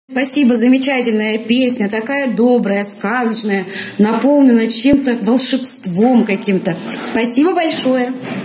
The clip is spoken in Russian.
Спасибо, замечательная песня, такая добрая, сказочная, наполнена чем-то волшебством каким-то. Спасибо большое.